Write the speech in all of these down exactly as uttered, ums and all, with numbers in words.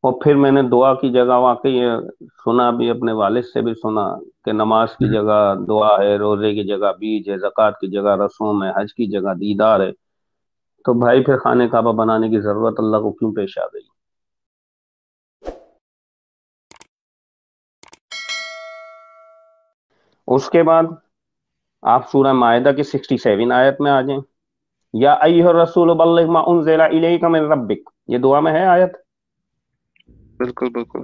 اور پھر میں نے دعا کی جگہ واقعی یہ سنا بھی، اپنے والد سے بھی سنا کہ نماز کی جگہ دعا ہے، روزے کی جگہ بیج ہے، زکوٰۃ کی جگہ رسوم ہے، حج کی جگہ دیدار ہے. تو بھائی پھر خانہ کعبہ بنانے کی ضرورت اللہ کو کیوں پیش آ گئی؟ اس کے بعد آپ سورہ مائدہ کی سکسٹی سیون آیت میں آ جائیں. یا ایھا الرسول بلغ ما انزل الیک من ربک، یہ دعا میں ہے آیت. بالکل بالکل.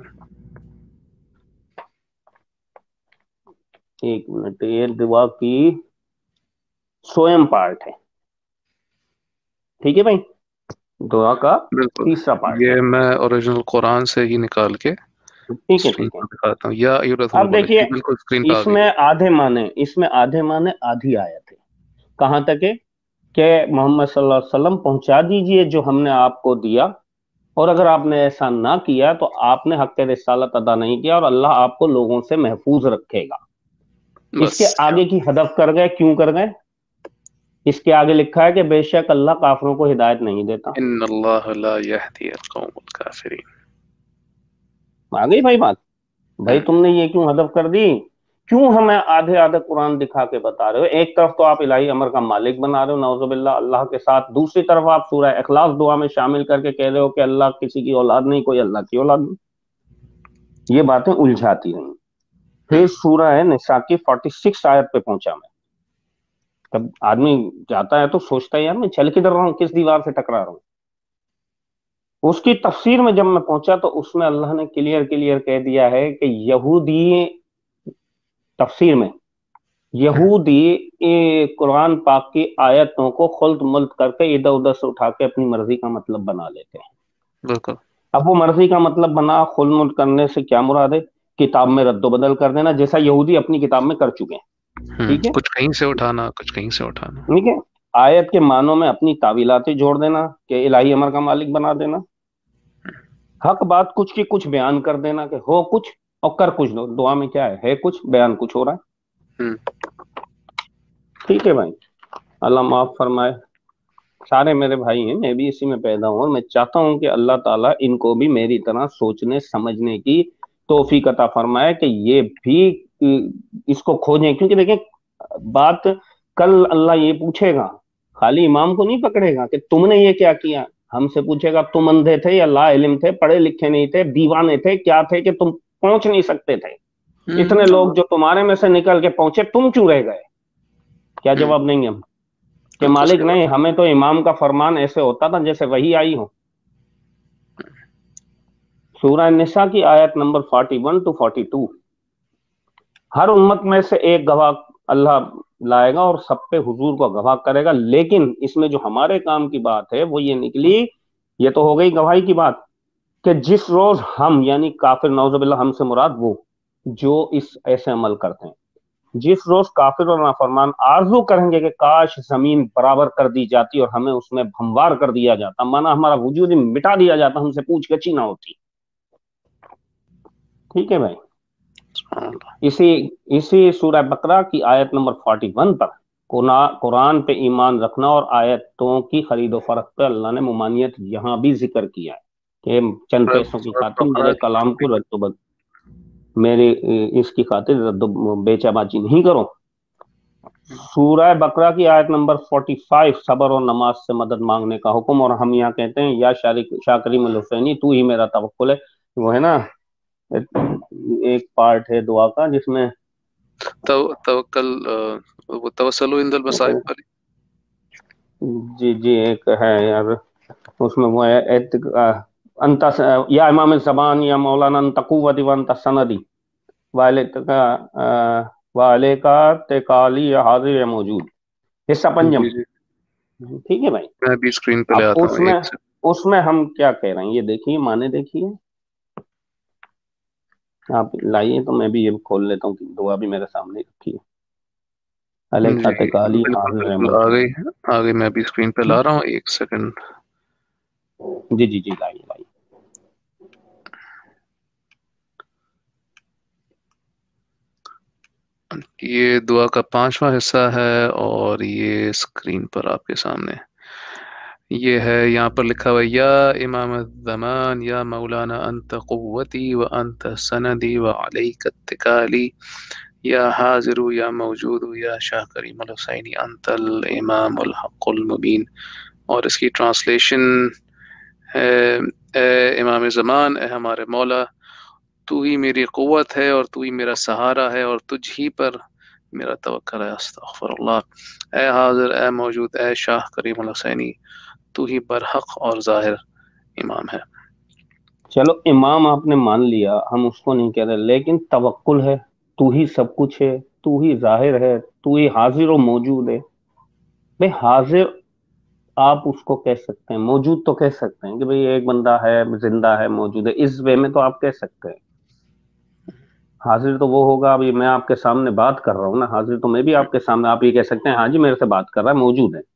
ایک منٹ، یہ دعا کی سوئم پارٹ ہے، ٹھیک ہے بھائی، دعا کا بالکل تیسرا پارٹ ہے. یہ میں اوریجنل قرآن سے ہی نکال کے ٹھیک ہے اسکرین ٹھیک ہے. پر دکھاتا ہوں. یا ایھا الرسول اب بولے دیکھیے بالکل اسکرین پہ آ اس گئی. میں آدھے معنی، اس میں آدھے معنی آدھی آیت ہے. کہاں تک ہے کہ محمد صلی اللہ علیہ وسلم پہنچا دیجئے جو ہم نے آپ کو دیا، اور اگر آپ نے ایسا نہ کیا تو آپ نے حق رسالت ادا نہیں کیا، اور اللہ آپ کو لوگوں سے محفوظ رکھے گا. اس بس کے آگے کی ہدف کر گئے، کیوں کر گئے؟ اس کے آگے لکھا ہے کہ بے شک اللہ کافروں کو ہدایت نہیں دیتا. ان اللہ لا یہدی القوم الکافرین. آ گئی بھائی بات؟ بھائی تم نے یہ کیوں ہدف کر دی؟ کیوں ہمیں آدھے آدھے قرآن دکھا کے بتا رہے ہو؟ ایک طرف تو آپ الہی امر کا مالک بنا رہے ہو نعوذ باللہ اللہ کے ساتھ، دوسری طرف آپ سورہ اخلاص دعا میں شامل کر کے کہہ رہے ہو کہ اللہ کسی کی اولاد نہیں، کوئی اللہ کی اولاد نہیں. یہ باتیں الجھاتی رہیں. پھر سورہ نساء کی فورٹی سکس آیت پہ پہنچا میں. تب آدمی جاتا ہے تو سوچتا ہے یار میں چل کدھر رہا ہوں، کس دیوار سے ٹکرا رہا ہوں. اس کی تفسیر میں جب میں پہنچا تو اس میں اللہ نے کلیئر کلیئر کہہ دیا ہے کہ یہودی، تفسیر میں یہودی قرآن پاک کی آیتوں کو خلط ملط کر کے ادھر ادھر سے اٹھا کے اپنی مرضی کا مطلب بنا لیتے ہیں. بالکل. اب وہ مرضی کا مطلب بنا، خلط ملط کرنے سے کیا مراد ہے؟ کتاب میں رد و بدل کر دینا، جیسا یہودی اپنی کتاب میں کر چکے ہیں. ہوں ٹھیک ہے کچھ کہیں سے اٹھانا، کچھ کہیں سے اٹھانا. ٹھیک ہے. آیت کے معنوں میں اپنی تعویلاتی جوڑ دینا کہ الہی امر کا مالک بنا دینا. حق بات کچھ کی کچھ بیان کر دینا کہ ہو کچھ اور کر کچھ دو. دعا میں کیا ہے؟ ہے کچھ، بیان کچھ ہو رہا ہے. ہوں ٹھیک ہے بھائی، اللہ معاف فرمائے. سارے میرے بھائی ہیں، میں بھی اسی میں پیدا ہوں، اور میں چاہتا ہوں کہ اللہ تعالیٰ ان کو بھی میری طرح سوچنے سمجھنے کی توفیق عطا فرمائے کہ یہ بھی اس کو کھوجیں. کیونکہ دیکھیں بات کل اللہ یہ پوچھے گا، خالی امام کو نہیں پکڑے گا کہ تم نے یہ کیا کیا. ہم سے پوچھے گا تم اندھے تھے یا لا علم تھے، پڑھے لکھے نہیں تھے، دیوانے تھے، کیا تھے کہ تم پہنچ نہیں سکتے تھے. اتنے لوگ جو تمہارے میں سے نکل کے پہنچے، تم کیوں رہ گئے؟ کیا جواب دیں گے ہم؟ کہ بالکل مالک صحیح نہیں، بات. ہمیں تو امام کا فرمان ایسے ہوتا تھا جیسے وہی آئی ہو. سورہ نساء کی آیت نمبر forty one to forty two. ہر امت میں سے ایک گواہ اللہ لائے گا اور سب پہ حضور کو گواہ کرے گا. لیکن اس میں جو ہمارے کام کی بات ہے وہ یہ نکلی، یہ تو ہو گئی گواہی کی بات، کہ جس روز ہم یعنی کافر، نعوذ باللہ ہم سے مراد وہ جو اس ایسے عمل کرتے ہیں، جس روز کافر اور نافرمان آرزو کریں گے کہ کاش زمین برابر کر دی جاتی اور ہمیں اس میں بھموار کر دیا جاتا، مانا ہمارا وجود ہی مٹا دیا جاتا، ہم سے پوچھ گچھی نہ ہوتی. ٹھیک ہے بھائی. سبحان اللہ. اسی اسی سورہ بقرہ کی آیت نمبر فورٹی ون پر قرآن پہ ایمان رکھنا اور آیتوں کی خرید و فروخت پہ اللہ نے ممانعت یہاں بھی ذکر کیا ہے کہ چند پیسوں کی سورۃ خاطر بقرہ میرے کی کلام فورٹی کو رد و بد میری اس کی خاطر رد و بیچا باچی نہیں کرو. سورہ بقرہ کی آیت نمبر فورٹی فائیو، صبر اور نماز سے مدد مانگنے کا حکم. اور ہم یہاں کہتے ہیں یا شاہ کریم الحسینی تو ہی میرا توکل ہے. وہ ہے نا ایک پارٹ ہے دعا کا جس میں تو توکل وہ توسل عند المصائب والی. جی جی ایک ہے یار، اس میں وہ ہے انت یا امام الزمان یا مولانا انت قوتی وانت سندی والد کا والے کا تکالی یا حاضر یا موجود، حصہ پنجم. جی جی ٹھیک ہے بھائی. میں بھی اسکرین پہ اب لے آتا اس ہوں میں ایک سے. اس میں ہم کیا کہہ رہے ہیں یہ دیکھیے، معنی دیکھیے آپ لائیے تو میں بھی یہ کھول لیتا ہوں کہ دعا بھی میرے سامنے رکھی ہے. علیہ جی تکالی بالکل حاضر بالکل آ موجود. گئی ہے، آ گئی. میں بھی اسکرین پہ لا رہا ہوں ایک سیکنڈ. جی جی جی لائیے لائیے. یہ دعا کا پانچواں حصہ ہے اور یہ اسکرین پر آپ کے سامنے. یہ ہے یہاں پر لکھا ہوا یا امام الزمان یا مولانا انت قوتی و انت سندی و علیک اتکالی یا حاضر یا موجود یا شاہ کریم الحسینی انت الامام الحق المبین. اور اس کی ٹرانسلیشن ہے اے امام زمان، اے ہمارے مولا، تو ہی میری قوت ہے اور تو ہی میرا سہارا ہے اور تجھ ہی پر میرا توکل ہے. استغفر اللہ. اے حاضر، اے موجود، اے شاہ کریم الحسینی، تو ہی برحق اور ظاہر امام ہے. چلو امام آپ نے مان لیا، ہم اس کو نہیں کہہ رہے، لیکن توکل ہے، تو ہی سب کچھ ہے، تو ہی ظاہر ہے، تو ہی حاضر و موجود ہے. بھائی حاضر آپ اس کو کہہ سکتے ہیں، موجود تو کہہ سکتے ہیں کہ بھئی ایک بندہ ہے، زندہ ہے، موجود ہے، اس وے میں تو آپ کہہ سکتے ہیں. حاضر تو وہ ہوگا، ابھی میں آپ کے سامنے بات کر رہا ہوں نا، حاضر تو میں بھی آپ کے سامنے، آپ یہ کہہ سکتے ہیں ہاں جی میرے سے بات کر رہا ہے، موجود ہے.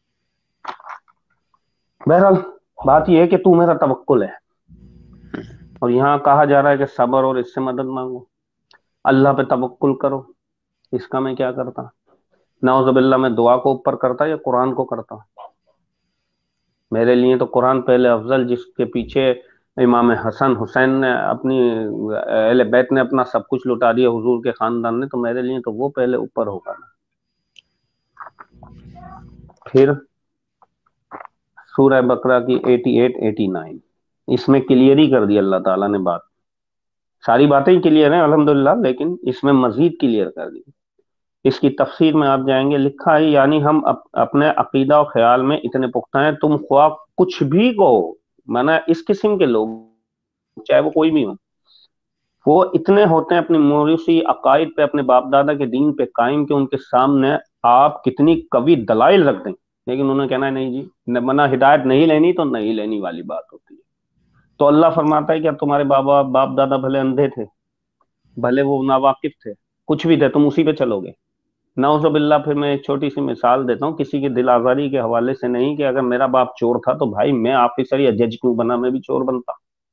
بہرحال بات یہ ہے کہ تو میرا توکل ہے، اور یہاں کہا جا رہا ہے کہ صبر اور اس سے مدد مانگو. اللہ پہ توکل کرو، اس کا میں کیا کرتا؟ نعوذ باللہ میں دعا کو اوپر کرتا یا قرآن کو کرتا؟ میرے لیے تو قرآن پہلے افضل، جس کے پیچھے امام حسن حسین نے اپنی اہل بیت نے اپنا سب کچھ لٹا دیا، حضور کے خاندان نے، تو میرے لیے تو وہ پہلے اوپر ہوگا نا. پھر سورہ بقرہ کی اٹھاسی اٹھاسی اس میں کلیئر ہی کر دی اللہ تعالیٰ نے بات. ساری باتیں کلیئر ہیں الحمدللہ، لیکن اس میں مزید کلیئر کر دی. اس کی تفسیر میں آپ جائیں گے، لکھا ہے یعنی ہم اپنے عقیدہ و خیال میں اتنے پختہ ہیں، تم خواہ کچھ بھی کہو، مانا اس قسم کے لوگ چاہے وہ کوئی بھی ہو، وہ اتنے ہوتے ہیں اپنی موروثی عقائد پہ، اپنے باپ دادا کے دین پہ قائم، کہ ان کے سامنے آپ کتنی قوی دلائل رکھ دیں، لیکن انہوں نے کہنا ہے نہیں جی، منا ہدایت نہیں لینی تو نہیں لینی والی بات ہوتی ہے. تو اللہ فرماتا ہے کہ اب تمہارے بابا باپ دادا بھلے اندھے تھے، بھلے وہ ناواقف تھے، کچھ بھی تھے، تم اسی پہ چلو گے. نعوذ باللہ. پھر میں ایک چھوٹی سی مثال دیتا ہوں، کسی کی دل آزاری کے حوالے سے نہیں، کہ اگر میرا باپ چور تھا تو بھائی میں آفیسر یا جج کیوں بنا، میں بھی چور بنتا.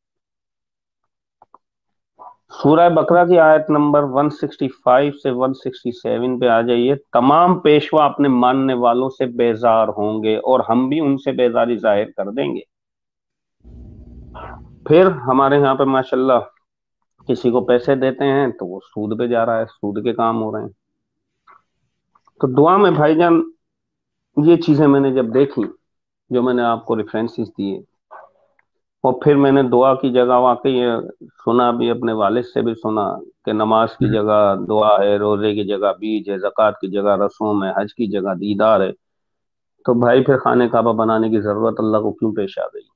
سورہ بقرہ کی آیت نمبر ایک سو پچاس سے ایک سو سڑسٹھ پہ آ جائیے. تمام پیشوا اپنے ماننے والوں سے بیزار ہوں گے اور ہم بھی ان سے بیزاری ظاہر کر دیں گے. پھر ہمارے یہاں پہ ماشاءاللہ کسی کو پیسے دیتے ہیں تو وہ سود پہ جا رہا ہے، سود کے کام ہو رہے ہیں. تو دعا میں بھائی جان یہ چیزیں میں نے جب دیکھی، جو میں نے آپ کو ریفرنسز دیے، اور پھر میں نے دعا کی جگہ واقعی سنا بھی، اپنے والد سے بھی سنا کہ نماز کی جگہ دعا ہے، روزے کی جگہ بیج ہے، زکوٰۃ کی جگہ رسوم ہے، حج کی جگہ دیدار ہے. تو بھائی پھر خانہ کعبہ بنانے کی ضرورت اللہ کو کیوں پیش آ گئی؟